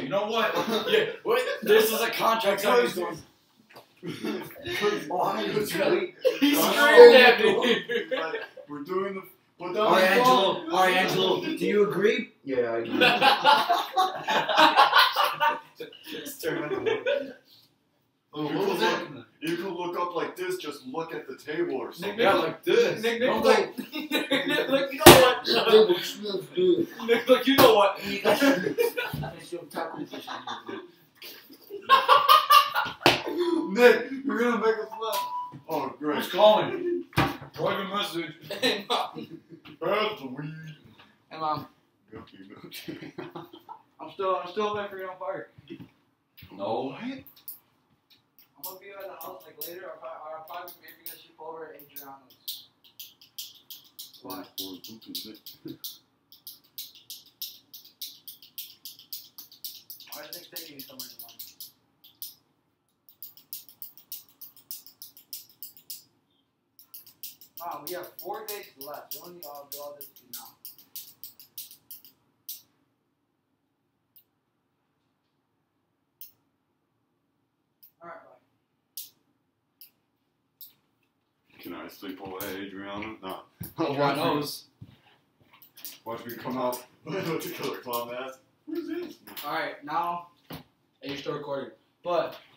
you know what? Yeah, wait, this is a contract signing story. He screamed at me. We're doing the. Alright, Angelo, do you agree? Yeah, I agree. You can look up like this, just look at the table or something. Yeah, like this. Nick, Don't like, go. Nick, like, you know what? Nick, like, you know what? Nick, you're gonna make us laugh. Oh, great. Who's calling? Private message. Hey, Mom. Pass the weed. Hey, Mom. I'm still at my freedom park. No. What? I'm gonna be at the house like later, or I'll probably maybe gonna sleep over at Adriano's. Why? Why is Nick taking me somewhere in the morning? Mom, we have 4 days left. You only need to do all this now. Alright, bye. Can I sleep over at Adriana? No. Adriano's. Watch me come out with the killer clown mask. Who's this? Alright, now, you're still recording. But